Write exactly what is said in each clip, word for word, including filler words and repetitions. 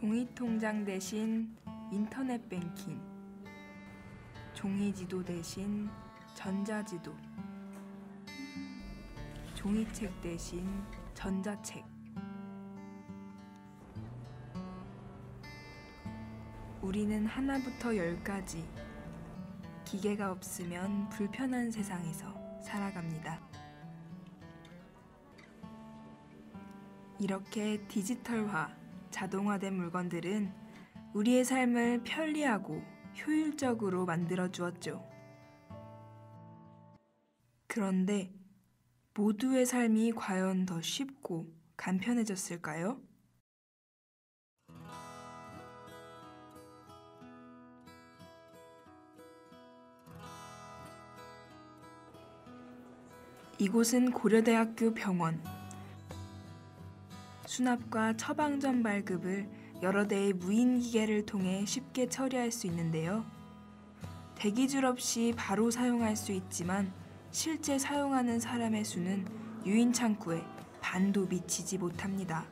종이통장 대신 인터넷 뱅킹, 종이지도 대신 전자지도, 종이책 대신 전자책. 우리는 하나부터 열까지 기계가 없으면 불편한 세상에서 살아갑니다. 이렇게 디지털화, 자동화된 물건들은 우리의 삶을 편리하고 효율적으로 만들어 주었죠. 그런데 모두의 삶이 과연 더 쉽고 간편해졌을까요? 이곳은 고려대학교 병원. 수납과 처방전 발급을 여러 대의 무인기계를 통해 쉽게 처리할 수 있는데요. 대기줄 없이 바로 사용할 수 있지만 실제 사용하는 사람의 수는 유인 창구에 반도 미치지 못합니다.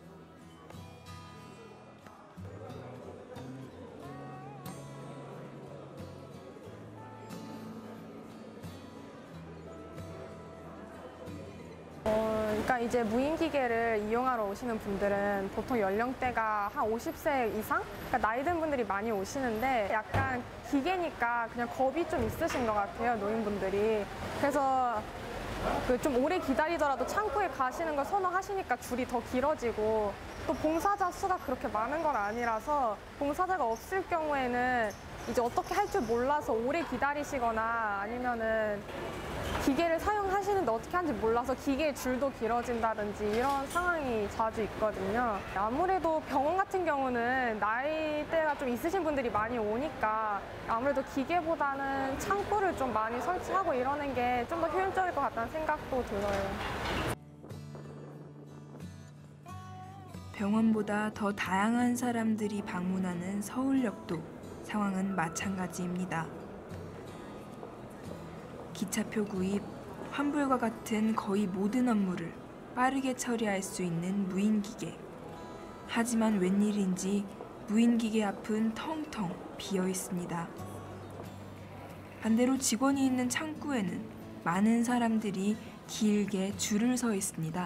그러니까 이제 무인기계를 이용하러 오시는 분들은 보통 연령대가 한 오십 세 이상? 그러니까 나이 든 분들이 많이 오시는데 약간 기계니까 그냥 겁이 좀 있으신 것 같아요, 노인분들이. 그래서 그 좀 오래 기다리더라도 창구에 가시는 걸 선호하시니까 줄이 더 길어지고, 또 봉사자 수가 그렇게 많은 건 아니라서 봉사자가 없을 경우에는 이제 어떻게 할 줄 몰라서 오래 기다리시거나 아니면은 기계를 사용하시는데 어떻게 하는지 몰라서 기계의 줄도 길어진다든지 이런 상황이 자주 있거든요. 아무래도 병원 같은 경우는 나이대가 좀 있으신 분들이 많이 오니까 아무래도 기계보다는 창구를 좀 많이 설치하고 이러는 게 좀 더 효율적일 것 같다는 생각도 들어요. 병원보다 더 다양한 사람들이 방문하는 서울역도 상황은 마찬가지입니다. 기차표 구입, 환불과 같은 거의 모든 업무를 빠르게 처리할 수 있는 무인기계. 하지만 웬일인지 무인기계 앞은 텅텅 비어 있습니다. 반대로 직원이 있는 창구에는 많은 사람들이 길게 줄을 서 있습니다.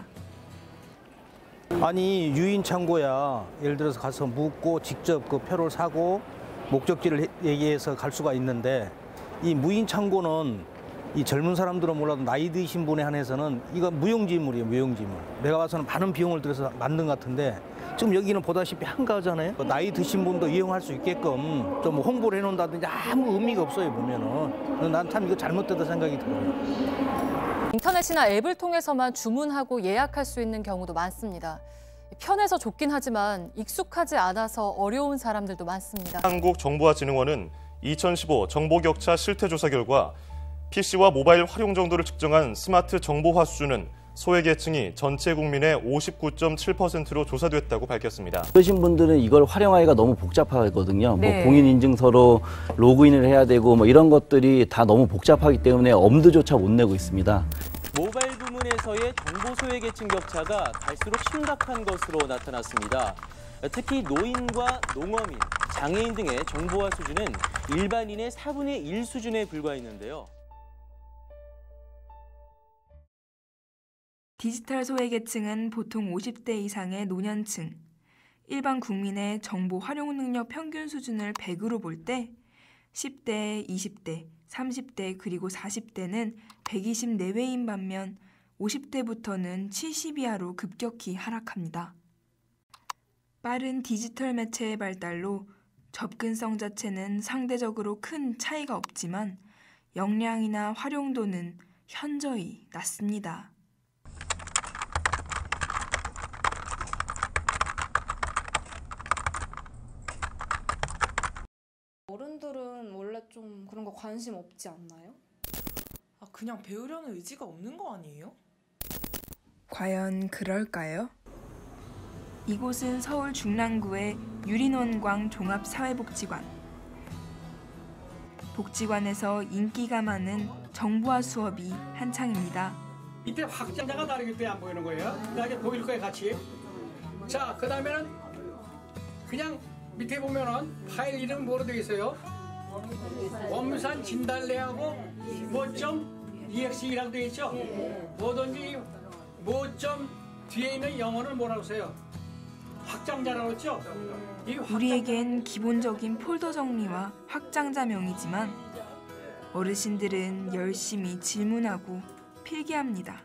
아니, 유인 창고야. 예를 들어서 가서 묻고 직접 그 표를 사고 목적지를 얘기해서 갈 수가 있는데, 이 무인 창고는 이 젊은 사람들은 몰라도 나이 드신 분에 한해서는 이거 무용지물이에요, 무용지물. 내가 봐서는 많은 비용을 들여서 만든 것 같은데 지금 여기는 보다시피 한가하잖아요. 나이 드신 분도 이용할 수 있게끔 좀 홍보를 해놓는다든지 아무 의미가 없어요, 보면은. 난 참 이거 잘못됐다 생각이 들어요. 인터넷이나 앱을 통해서만 주문하고 예약할 수 있는 경우도 많습니다. 편해서 좋긴 하지만 익숙하지 않아서 어려운 사람들도 많습니다. 한국정보화진흥원은 이천십오 정보격차 실태조사 결과 피씨와 모바일 활용 정도를 측정한 스마트 정보화 수준은 소외계층이 전체 국민의 오십구 점 칠 퍼센트로 조사됐다고 밝혔습니다. 그러신 분들은 이걸 활용하기가 너무 복잡하거든요. 네. 뭐 공인인증서로 로그인을 해야 되고 뭐 이런 것들이 다 너무 복잡하기 때문에 엄두조차 못 내고 있습니다. 모바일 부문에서의 정보 소외계층 격차가 갈수록 심각한 것으로 나타났습니다. 특히 노인과 농어민, 장애인 등의 정보화 수준은 일반인의 사분의 일 수준에 불과했는데요. 디지털 소외계층은 보통 오십 대 이상의 노년층, 일반 국민의 정보 활용 능력 평균 수준을 백으로 볼 때 십 대, 이십 대, 삼십 대 그리고 사십 대는 백이십 내외인 반면 오십 대부터는 칠십 이하로 급격히 하락합니다. 빠른 디지털 매체의 발달로 접근성 자체는 상대적으로 큰 차이가 없지만 역량이나 활용도는 현저히 낮습니다. 어른들은 원래 좀 그런 거 관심 없지 않나요? 아, 그냥 배우려는 의지가 없는 거 아니에요? 과연 그럴까요? 이곳은 서울 중랑구의 유린원광 종합사회복지관. 복지관에서 인기가 많은 정보화 수업이 한창입니다. 이때 확장자가 다르기 때문에 안 보이는 거예요. 나중에 보일 거예요, 같이. 자, 그 다음에는 그냥 밑에 보면은 파일 이름 뭐로 되어 있어요? 원무산 진달래하고 뭐점 이엑스이라고 되어 있죠? 뭐든지 뭐점 뒤에 있는 영어를 뭐라고 써요? 확장자라고 했죠? 이 우리에겐 기본적인 폴더 정리와 확장자명이지만 어르신들은 열심히 질문하고 필기합니다.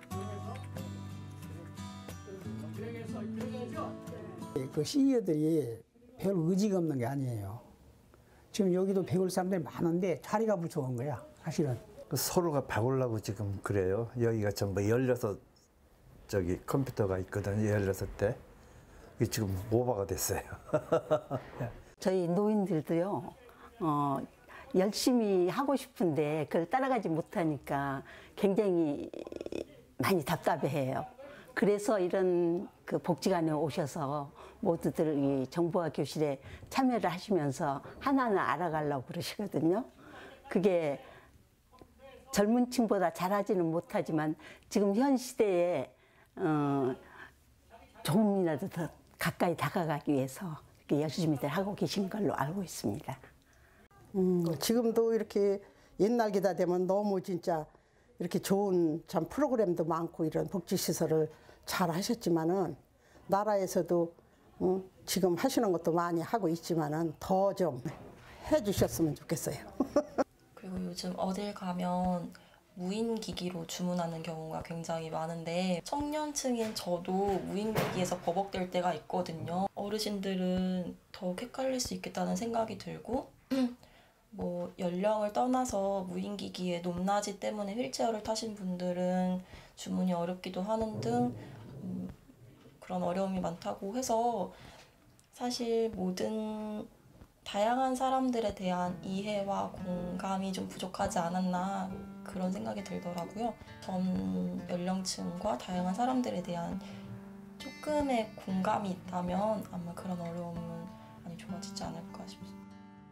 그 시니어들이 별 의지가 없는 게 아니에요. 지금 여기도 배울 사람들이 많은데 자리가 부족한 거야, 사실은. 서로가 배우려고 지금 그래요. 여기가 전부 열여섯 저기 컴퓨터가 있거든요. 열여섯 대. 이게 지금 오버가 됐어요. 저희 노인들도요, 어, 열심히 하고 싶은데 그걸 따라가지 못하니까 굉장히 많이 답답해해요. 그래서 이런 그 복지관에 오셔서 모두들 이 정보화 교실에 참여를 하시면서 하나하나 알아가려고 그러시거든요. 그게 젊은 층보다 잘하지는 못하지만 지금 현 시대에 어, 조금이라도 더 가까이 다가가기 위해서 이렇게 열심히들 하고 계신 걸로 알고 있습니다. 음, 지금도 이렇게 옛날 기다 되면 너무 진짜 이렇게 좋은 참 프로그램도 많고 이런 복지시설을 잘 하셨지만은 나라에서도 음, 지금 하시는 것도 많이 하고 있지만은 더 좀 해주셨으면 좋겠어요. 그리고 요즘 어딜 가면 무인기기로 주문하는 경우가 굉장히 많은데 청년층인 저도 무인기기에서 버벅댈 때가 있거든요. 어르신들은 더욱 헷갈릴 수 있겠다는 생각이 들고 뭐 연령을 떠나서 무인기기의 높낮이 때문에 휠체어를 타신 분들은 주문이 어렵기도 하는 등 음, 그런 어려움이 많다고 해서 사실 모든 다양한 사람들에 대한 이해와 공감이 좀 부족하지 않았나 그런 생각이 들더라고요. 전 연령층과 다양한 사람들에 대한 조금의 공감이 있다면 아마 그런 어려움은 많이 좋아지지 않을까 싶습니다.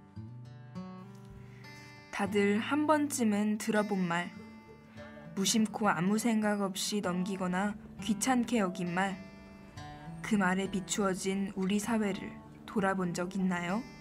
다들 한 번쯤은 들어본 말, 무심코 아무 생각 없이 넘기거나 귀찮게 여긴 말, 그 말에 비추어진 우리 사회를 돌아본 적 있나요?